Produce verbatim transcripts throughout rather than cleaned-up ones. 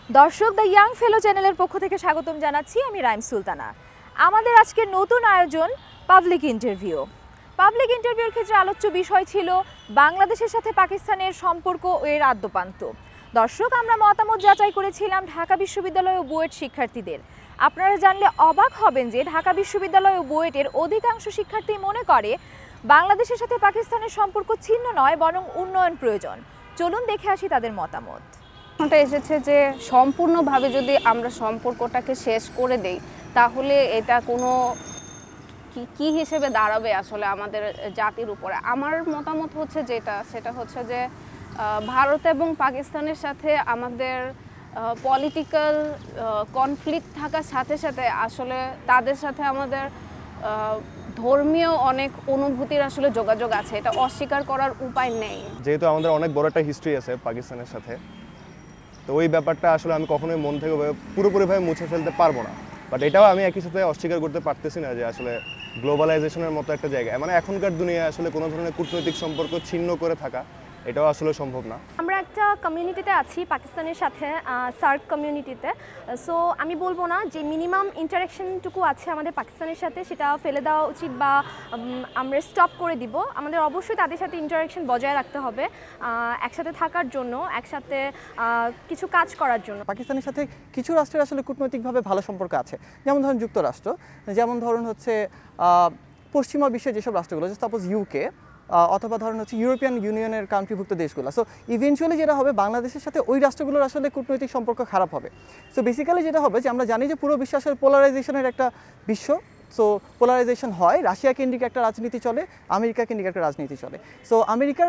দর্শক the young ফেলো চ্যানেলের পক্ষ থেকে স্বাগতম জানাচ্ছি আমি রাইম সুলতানা। আমাদের আজকের নতুন আয়োজন পাবলিক ইন্টারভিউ। পাবলিক ইন্টারভিউর ক্ষেত্রে আলোচ্য বিষয় ছিল বাংলাদেশের সাথে পাকিস্তানের সম্পর্ক ও এর আদ্যোপান্ত। দর্শক, আমরা মতামত যাচাই করেছিলাম ঢাকা বিশ্ববিদ্যালয় ও বুয়েট শিক্ষার্থীদের। আপনারা জানলে অবাক হবেন যে ঢাকা বিশ্ববিদ্যালয় ও বুয়েটের অধিকাংশ শিক্ষার্থী মনে করে বাংলাদেশের সাথে পাকিস্তানের সম্পর্ক ছিন্ন নয়, বরং উন্নয়ন প্রয়োজন। চলুন দেখে আসি তাদের মতামত। প্রশ্নটা এসেছে যে সম্পূর্ণভাবে যদি আমরা সম্পর্কটাকে শেষ করে দেই তাহলে এটা কোনো কি কি হিসেবে দাঁড়াবে আসলে আমাদের জাতির উপরে। আমার মতামত হচ্ছে যেটা সেটা হচ্ছে যে ভারত এবং পাকিস্তানের সাথে আমাদের পলিটিক্যাল কনফ্লিক্ট থাকার সাথে সাথে আসলে তাদের সাথে আমাদের ধর্মীয় অনেক অনুভূতির আসলে যোগাযোগ আছে, এটা অস্বীকার করার উপায় নেই। যেহেতু আমাদের অনেক বড় একটা হিস্ট্রি আছে পাকিস্তানের সাথে, তো ওই ব্যাপারটা আসলে আমি কখনোই মন থেকে পুরোপুরিভাবে মুছে ফেলতে পারবো না। বাট এটাও আমি একই সাথে অস্বীকার করতে পারতেছি না যে আসলে গ্লোবালাইজেশনের মতো একটা জায়গায় মানে এখনকার দুনিয়ায় আসলে কোনো ধরনের কূটনৈতিক সম্পর্ক ছিন্ন করে থাকা এটাও আসলে সম্ভব না। আমরা একটা কমিউনিটিতে আছি পাকিস্তানের সাথে, সার্ক কমিউনিটিতে। সো আমি বলবো না যে মিনিমাম ইন্টারাকশনটুকু আছে আমাদের পাকিস্তানের সাথে সেটা ফেলে দেওয়া উচিত বা আমরা স্টপ করে দিব। আমাদের অবশ্যই তাদের সাথে ইন্টারাকশন বজায় রাখতে হবে একসাথে থাকার জন্য, একসাথে কিছু কাজ করার জন্য। পাকিস্তানের সাথে কিছু রাষ্ট্রের আসলে কূটনৈতিকভাবে ভালো সম্পর্ক আছে, যেমন ধরুন যুক্তরাষ্ট্র, যেমন ধরুন হচ্ছে পশ্চিমা বিশ্বের যেসব রাষ্ট্রগুলো, সাপোজ ইউকে অথবা ধরুন হচ্ছে ইউরোপিয়ান ইউনিয়নের কান্ট্রিভুক্ত দেশগুলো। সো ইভেনচুয়ালি যেটা হবে বাংলাদেশের সাথে ওই রাষ্ট্রগুলোর আসলে কূটনৈতিক সম্পর্ক খারাপ হবে। সো বেসিক্যালি যেটা হবে যে আমরা জানি যে পুরো বিশ্ব আসলে পোলারাইজেশনের একটা বিশ্ব। সো পোলারাইজেশন হয়, রাশিয়া কেন্দ্রিক একটা রাজনীতি চলে, আমেরিকা কেন্দ্রিক একটা রাজনীতি চলে। সো আমেরিকার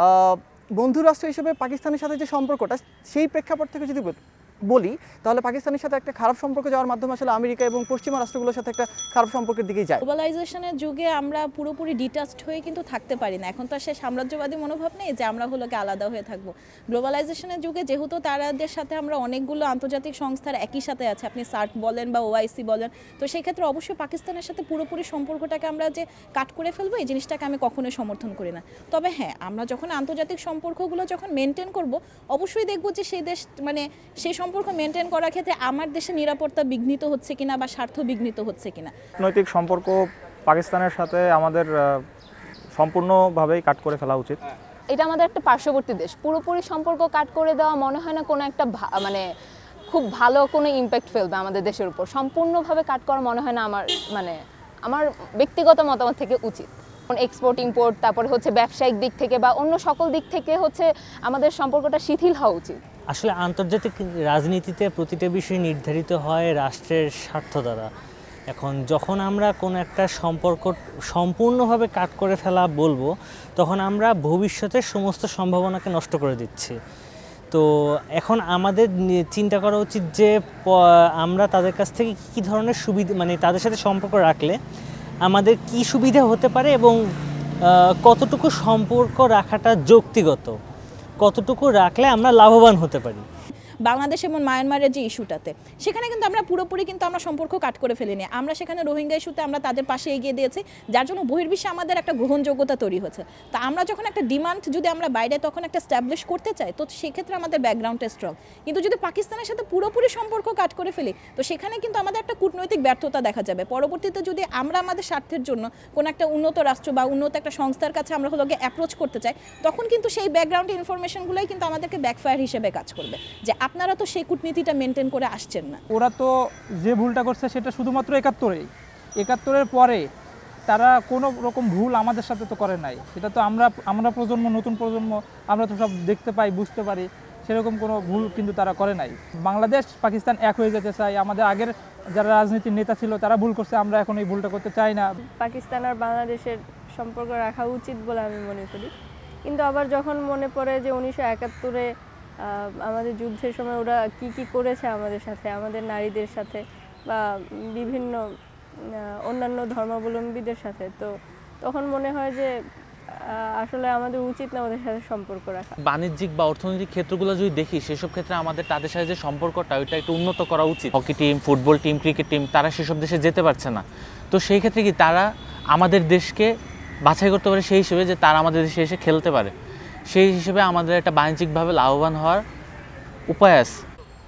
বন্ধু রাষ্ট্র হিসেবে পাকিস্তানের সাথে যে সম্পর্কটা, সেই প্রেক্ষাপট থেকে যদি বলি তাহলে পাকিস্তানের সাথে একটা খারাপ সম্পর্ক যাওয়ার মাধ্যমে আসলে আমেরিকা এবং পশ্চিমা রাষ্ট্রগুলোর সাথে একটা খারাপ সম্পর্কের দিকেই যায়। গ্লোবালাইজেশনের যুগে আমরা পুরোপুরি ডিটাচড হয়ে কিন্তু থাকতে পারি না। এখন তো সে সাম্রাজ্যবাদী মনোভাব নেই যে আমরা হলো কি আলাদা হয়ে থাকবো। গ্লোবালাইজেশনের যুগে যেহেতু তাদের সাথে আমরা অনেকগুলো আন্তর্জাতিক সংস্থার একই সাথে আছে, আপনি সার্ক বলেন বা ওআইসি বলেন, তো সেই ক্ষেত্রে অবশ্যই পাকিস্তানের সাথে পুরোপুরি সম্পর্কটাকে আমরা যে কাট করে ফেলবো এই জিনিসটাকে আমি কখনোই সমর্থন করি না। তবে হ্যাঁ, আমরা যখন আন্তর্জাতিক সম্পর্কগুলো যখন মেনটেন করব অবশ্যই দেখব যে সেই দেশ মানে সেই সম্পর্ক মেনটেন করার ক্ষেত্রে আমার দেশের নিরাপত্তা বিঘ্নিত হচ্ছে কিনা বা স্বার্থ বিঘ্নিত হচ্ছে কিনা। কূটনৈতিক সম্পর্ক পাকিস্তানের সাথে আমাদের সম্পূর্ণভাবেই কাট করে ফেলা উচিত। এটা আমাদের একটা পার্শ্ববর্তী দেশ, পুরোপুরি সম্পর্ক কাট করে দেওয়া মনে হয় না কোনো একটা মানে খুব ভালো কোনো ইম্প্যাক্ট ফেলবে আমাদের দেশের উপর। সম্পূর্ণভাবে কাট করা মনে হয় না আমার মানে আমার ব্যক্তিগত মতামত থেকে উচিত। এক্সপোর্ট ইম্পোর্ট, তারপরে হচ্ছে ব্যবসায়িক দিক থেকে বা অন্য সকল দিক থেকে হচ্ছে আমাদের সম্পর্কটা শিথিল হওয়া উচিত। আসলে আন্তর্জাতিক রাজনীতিতে প্রতিটা বিষয় নির্ধারিত হয় রাষ্ট্রের স্বার্থ দ্বারা। এখন যখন আমরা কোনো একটা সম্পর্ক সম্পূর্ণভাবে কাট করে ফেলা বলবো, তখন আমরা ভবিষ্যতের সমস্ত সম্ভাবনাকে নষ্ট করে দিচ্ছি। তো এখন আমাদের চিন্তা করা উচিত যে আমরা তাদের কাছ থেকে কী ধরনের সুবিধা মানে তাদের সাথে সম্পর্ক রাখলে আমাদের কি সুবিধা হতে পারে এবং কতটুকু সম্পর্ক রাখাটা যৌক্তিগত, কতটুকু রাখলে আমরা লাভবান হতে পারি। বাংলাদেশ এবং মায়ানমারের যে ইস্যুটাতে সেখানে কিন্তু আমরা পুরোপুরি কিন্তু আমরা সম্পর্ক কাট করে ফেলিনি। আমরা সেখানে রোহিঙ্গা ইস্যুতে আমরা তাদের পাশে এগিয়ে দিয়েছি, যার জন্য বহির্বিশ্বে আমাদের একটা গ্রহণযোগ্যতা তৈরি হয়েছে। তা আমরা যখন একটা ডিমান্ড যদি আমরা বাইরে তখন একটা স্ট্যাবলিশ করতে চাই, তো সেক্ষেত্রে আমাদের ব্যাকগ্রাউন্ডটা স্ট্রং। কিন্তু যদি পাকিস্তানের সাথে পুরোপুরি সম্পর্ক কাট করে ফেলি তো সেখানে কিন্তু আমাদের একটা কূটনৈতিক ব্যর্থতা দেখা যাবে। পরবর্তীতে যদি আমরা আমাদের স্বার্থের জন্য কোনো একটা উন্নত রাষ্ট্র বা উন্নত একটা সংস্থার কাছে আমরা হলো গিয়ে অ্যাপ্রোচ করতে চাই, তখন কিন্তু সেই ব্যাকগ্রাউন্ডের ইনফরমেশনগুলোই কিন্তু আমাদেরকে ব্যাকফায়ার হিসেবে কাজ করবে যে আপনারা তো সেই কূটনীতিটা মেনটেন করে আসছেন না। ওরা তো যে ভুলটা করছে সেটা শুধুমাত্র একাত্তরেই একাত্তরের পরে তারা কোনো রকম ভুল আমাদের সাথে তো করে নাই। সেটা তো আমরা আমরা প্রজন্ম নতুন প্রজন্ম আমরা তো সব দেখতে পাই, বুঝতে পারি, সেরকম কোনো ভুল কিন্তু তারা করে নাই। বাংলাদেশ পাকিস্তান এক হয়ে যেতে চাই, আমাদের আগের যারা রাজনীতির নেতা ছিল তারা ভুল করছে, আমরা এখন এই ভুলটা করতে চাই না। পাকিস্তান আর বাংলাদেশের সম্পর্ক রাখা উচিত বলে আমি মনে করি, কিন্তু আবার যখন মনে পড়ে যে উনিশশো একাত্তরে আমাদের যুদ্ধের সময় ওরা কি কি করেছে আমাদের সাথে, আমাদের নারীদের সাথে বা বিভিন্ন অন্যান্য ধর্মাবলম্বীদের সাথে, তো তখন মনে হয় যে আসলে আমাদের উচিত না ওদের সাথে সম্পর্ক রাখা। বাণিজ্যিক বা অর্থনৈতিক ক্ষেত্রগুলো যদি দেখি সেসব ক্ষেত্রে আমাদের তাদের সাথে যে সম্পর্কটা ওইটা একটু উন্নত করা উচিত। Hockey team, football team, cricket team তারা সেসব দেশে যেতে পারছে না, তো সেই ক্ষেত্রে কি তারা আমাদের দেশকে বাছাই করতে পারে সেই হিসেবে যে তারা আমাদের দেশে এসে খেলতে পারে, সেই হিসেবে আমাদের একটা বাণিজ্যিকভাবে লাভবান হওয়ার উপায় আছে।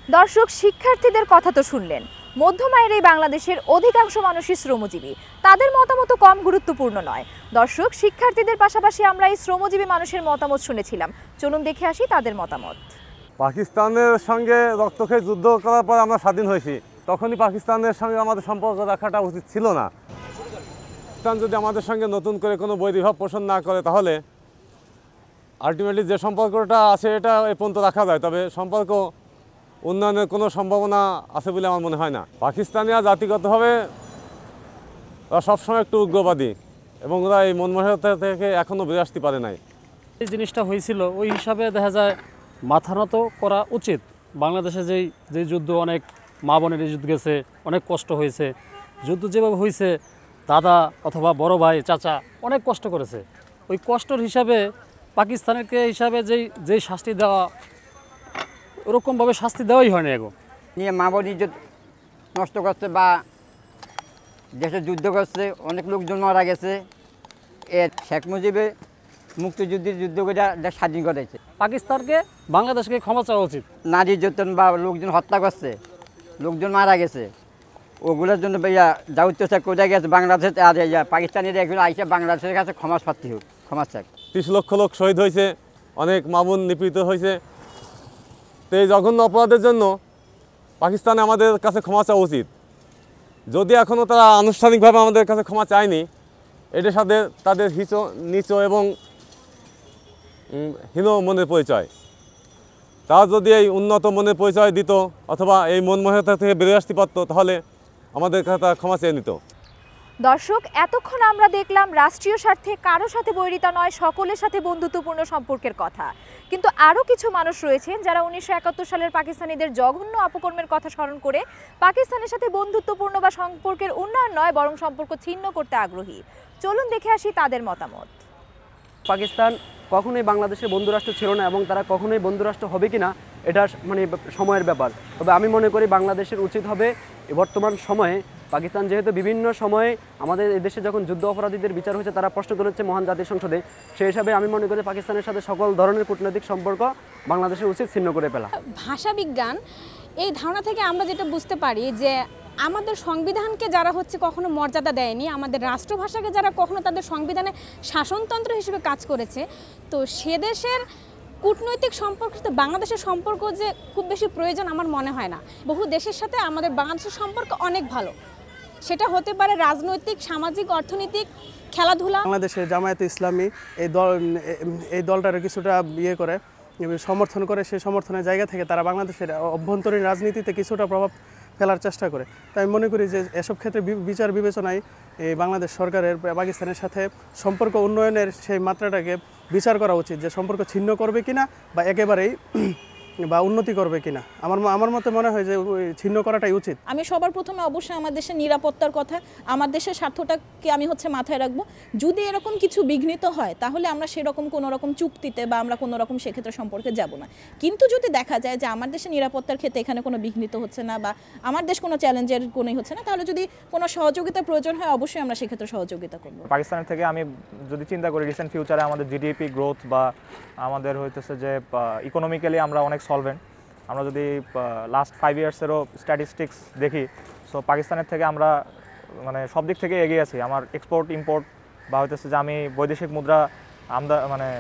দর্শক, শিক্ষার্থীদের কথা তো শুনলেন। মধ্যম আয়ের এই বাংলাদেশের অধিকাংশ মানুষই শ্রমজীবী, তাদের মতামত কম গুরুত্বপূর্ণ নয়। দর্শক, শিক্ষার্থীদের পাশাপাশি আমরা এই শ্রমজীবী মানুষের মতামত শুনেছিলাম। চলুন দেখে আসি তাদের মতামত। পাকিস্তানের সঙ্গে রক্তক্ষয়ী যুদ্ধ করার পর আমরা স্বাধীন হয়েছি, তখনই পাকিস্তানের সঙ্গে আমাদের সম্পর্ক রাখাটা উচিত ছিল না। পাকিস্তান যদি আমাদের সঙ্গে নতুন করে কোনো বৈরীভাব পোষণ না করে, তাহলে আলটিমেটলি যে সম্পর্কটা আছে এটা এ পর্যন্ত রাখা যায়, তবে সম্পর্ক উন্নয়নের কোনো সম্ভাবনা আছে বলে আমার মনে হয় না। পাকিস্তানিরা জাতিগতভাবে ওরা সবসময় একটু উগ্রবাদী এবং ওরা এই মনমোহনতা থেকে এখনও বেরিয়ে আসতে পারে নাই। এই জিনিসটা হয়েছিল ওই হিসাবে দেখা যায় মাথা নত করা উচিত। বাংলাদেশে যেই যে যুদ্ধ, অনেক মা বোনের যুদ্ধ গেছে, অনেক কষ্ট হয়েছে। যুদ্ধ যেভাবে হয়েছে, দাদা অথবা বড় ভাই চাচা অনেক কষ্ট করেছে। ওই কষ্টর হিসাবে পাকিস্তানেরকে হিসাবে যেই যেই শাস্তি দেওয়া, ওরকমভাবে শাস্তি দেওয়াই হয় না। এগো নিয়ে মা বোন ইজ্জত নষ্ট করছে বা দেশে যুদ্ধ করছে, অনেক লোকজন মারা গেছে। এর শেখ মুজিবে মুক্তিযুদ্ধের যুদ্ধ করে দেশ স্বাধীন করেছে। পাকিস্তানকে বাংলাদেশকে ক্ষমা চাওয়া উচিত। নারী নির্যাতন বা লোকজন হত্যা করছে, লোকজন মারা গেছে, ওগুলোর জন্য ভাইয়া যা অত্যাচার করে গেছে বাংলাদেশ, আর পাকিস্তানের এগুলো আইসে বাংলাদেশের কাছে ক্ষমা প্রার্থী হোক, ক্ষমা চাক। ত্রিশ লক্ষ লোক শহীদ হয়েছে, অনেক মা বোন নিপীড়িত হয়েছে। তো এই জঘন্য অপরাধের জন্য পাকিস্তানে আমাদের কাছে ক্ষমা চাওয়া উচিত। যদি এখনও তারা আনুষ্ঠানিকভাবে আমাদের কাছে ক্ষমা চায়নি, এটার সাথে তাদের হিচ নিচ এবং হীন মনের পরিচয়। তারা যদি এই উন্নত মনের পরিচয় দিত অথবা এই মনমোহনতা থেকে বেরিয়ে আসতে পারত, তাহলে আমাদের কাছে তারা ক্ষমা চেয়ে নিত। দর্শক, এতক্ষণ আমরা দেখলাম রাষ্ট্রীয় স্বার্থে কারো সাথে বৈরিতা নয়, সকলের সাথে বন্ধুত্বপূর্ণ সম্পর্কের কথা। কিন্তু আরও কিছু মানুষ রয়েছেন যারা উনিশশো একাত্তর সালের পাকিস্তানিদের জঘন্য অপকর্মের কথা স্মরণ করে পাকিস্তানের সাথে বন্ধুত্বপূর্ণ বা সম্পর্কের উন্নয়ন নয়, বরং সম্পর্ক ছিন্ন করতে আগ্রহী। চলুন দেখে আসি তাদের মতামত। পাকিস্তান কখনোই বাংলাদেশের বন্ধুরাষ্ট্র ছিল না এবং তারা কখনোই বন্ধুরাষ্ট্র হবে কিনা এটা মানে সময়ের ব্যাপার। তবে আমি মনে করি বাংলাদেশের উচিত হবে বর্তমান সময়ে, পাকিস্তান যেহেতু বিভিন্ন সময়ে আমাদের এদেশে যখন যুদ্ধ অপরাধীদের বিচার হয়েছে তারা প্রশ্ন তুলেছে মহান জাতির সংসদে, সেই হিসাবে আমি মনে করি পাকিস্তানের সাথে সকল ধরনের কূটনৈতিক সম্পর্ক বাংলাদেশের উচিত ছিন্ন করে ফেলা। ভাষা বিজ্ঞান এই ধারণা থেকে আমরা যেটা বুঝতে পারি যে আমাদের সংবিধানকে যারা হচ্ছে কখনো মর্যাদা দেয়নি, আমাদের রাষ্ট্রভাষাকে যারা কখনো তাদের সংবিধানে শাসনতন্ত্র হিসেবে কাজ করেছে, তো সে দেশের কূটনৈতিক সম্পর্ক সাথে বাংলাদেশের সম্পর্ক যে খুব বেশি প্রয়োজন আমার মনে হয় না। বহু দেশের সাথে আমাদের বাংলাদেশের সম্পর্ক অনেক ভালো, সেটা হতে পারে রাজনৈতিক, সামাজিক, অর্থনৈতিক, খেলাধুলা। বাংলাদেশের জামায়াতে ইসলামী এই দল এই দলটার কিছুটা ইয়ে করে সমর্থন করে, সেই সমর্থনের জায়গা থেকে তারা বাংলাদেশের অভ্যন্তরীণ রাজনীতিতে কিছুটা প্রভাব ফেলার চেষ্টা করে। তাই আমি মনে করি যে এসব ক্ষেত্রে বিচার বিবেচনায় এই বাংলাদেশ সরকারের পাকিস্তানের সাথে সম্পর্ক উন্নয়নের সেই মাত্রাটাকে বিচার করা উচিত, যে সম্পর্ক ছিন্ন করবে কিনা বা একেবারেই বা উন্নতি করবে কিনা। আমার আমার মতে মনে হয় যে ছিন্ন করাটাই উচিত। আমি সবার প্রথমে অবশ্যই আমার দেশের নিরাপত্তার কথা, আমার দেশের স্বার্থটাকে আমি হচ্ছে মাথায় রাখবো। যদি এরকম কিছু বিঘ্নিত হয় তাহলে আমরা সেরকম কোনো রকম চুক্তিতে বা আমরা কোনো রকম সেক্ষেত্রে সম্পর্কে যাব না। কিন্তু যদি দেখা যায় যে আমার দেশের নিরাপত্তার ক্ষেত্রে এখানে কোনো বিঘ্নিত হচ্ছে না বা আমার দেশ কোনো চ্যালেঞ্জের কোনোই হচ্ছে না, তাহলে যদি কোনো সহযোগিতার প্রয়োজন হয় অবশ্যই আমরা সেক্ষেত্রে সহযোগিতা করবো। পাকিস্তানের থেকে আমি যদি চিন্তা করি রিসেন্ট ফিউচারে আমাদের জিডিপি গ্রোথ বা আমাদের হইতেছে যে ইকোনমিক্যালি আমরা অনেক সলভেন্ট। আমরা যদি লাস্ট ফাইভ ইয়ার্সেরও স্ট্যাটিস্টিক্স দেখি, সো পাকিস্তানের থেকে আমরা মানে সব দিক থেকে এগিয়ে আছি। আমার এক্সপোর্ট ইম্পোর্ট বা হইতেছে যে আমি বৈদেশিক মুদ্রা আমদা মানে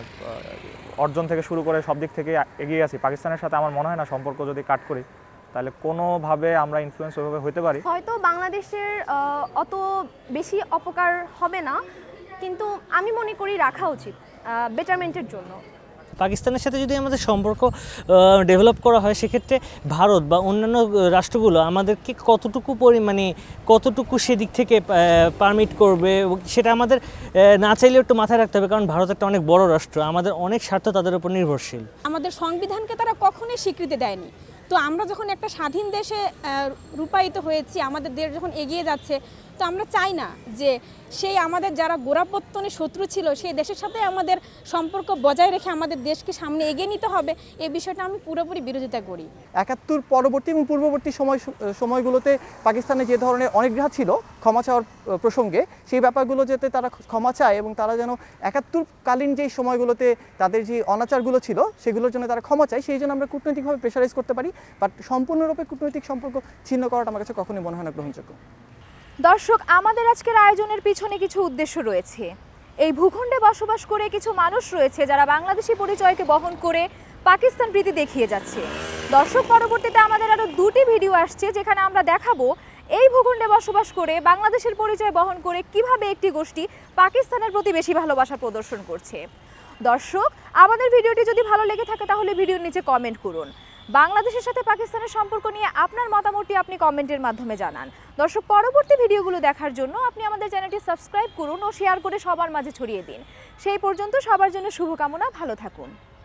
অর্জন থেকে শুরু করে সব দিক থেকে এগিয়ে আছি। পাকিস্তানের সাথে আমার মনে হয় না সম্পর্ক যদি কাট করি তাহলে কোনোভাবে আমরা ইনফ্লুয়েন্স ওইভাবে হতে পারি। হয়তো বাংলাদেশের অত বেশি অপকার হবে না, কিন্তু আমি মনে করি রাখা উচিত বেটারমেন্টের জন্য। পাকিস্তানের সাথে যদি আমাদের সম্পর্ক ডেভেলপ করা হয়, সেক্ষেত্রে ভারত বা অন্যান্য রাষ্ট্রগুলো আমাদেরকে কতটুকু পরিমাণে কতটুকু সেদিক থেকে পারমিট করবে সেটা আমাদের না চাইলেও একটু মাথায় রাখতে হবে, কারণ ভারত একটা অনেক বড় রাষ্ট্র, আমাদের অনেক স্বার্থ তাদের উপর নির্ভরশীল। আমাদের সংবিধানকে তারা কখনোই স্বীকৃতি দেয়নি। তো আমরা যখন একটা স্বাধীন দেশে রূপায়িত হয়েছি, আমাদের দেশ যখন এগিয়ে যাচ্ছে, তো আমরা চাই না যে সেই আমাদের যারা গোড়াপত্তনের শত্রু ছিল সেই দেশের সাথে আমাদের সম্পর্ক বজায় রেখে আমাদের দেশকে সামনে এগিয়ে নিতে হবে, এই বিষয়টা আমি পুরোপুরি বিরোধিতা করি। একাত্তর পরবর্তী এবং পূর্ববর্তী সময় সময়গুলোতে পাকিস্তানে যে ধরনের অনীহা ছিল ক্ষমা চাওয়ার প্রসঙ্গে, সেই ব্যাপারগুলো যাতে তারা ক্ষমা চায় এবং তারা যেন একাত্তরকালীন যেই সময়গুলোতে তাদের যে অনাচারগুলো ছিল সেগুলোর জন্য তারা ক্ষমা চায়, সেই জন্য আমরা কূটনৈতিকভাবে প্রেশারাইজ করতে পারি। বাট সম্পূর্ণরূপে কূটনৈতিক সম্পর্ক ছিন্ন করাটা আমার কাছে কখনোই মনে হয় না গ্রহণযোগ্য। দর্শক, আমাদের আজকের আয়োজনের পিছনে কিছু উদ্দেশ্য রয়েছে। এই ভূখণ্ডে বসবাস করে কিছু মানুষ রয়েছে যারা বাংলাদেশি পরিচয়কে বহন করে পাকিস্তান প্রীতি দেখিয়ে যাচ্ছে। দর্শক, পরবর্তীতে আমাদের আরও দুটি ভিডিও আসছে যেখানে আমরা দেখাবো এই ভূখণ্ডে বসবাস করে বাংলাদেশের পরিচয় বহন করে কিভাবে একটি গোষ্ঠী পাকিস্তানের প্রতি বেশি ভালোবাসা প্রদর্শন করছে। দর্শক, আমাদের ভিডিওটি যদি ভালো লেগে থাকে তাহলে ভিডিওর নিচে কমেন্ট করুন। বাংলাদেশের সাথে পাকিস্তানের সম্পর্ক নিয়ে আপনার মতামতটি আপনি কমেন্টের মাধ্যমে জানান। দর্শক, পরবর্তী ভিডিওগুলো দেখার জন্য আপনি আমাদের চ্যানেলটি সাবস্ক্রাইব করুন ও শেয়ার করে সবার মাঝে ছড়িয়ে দিন। সেই পর্যন্ত সবার জন্য শুভকামনা, ভালো থাকুন।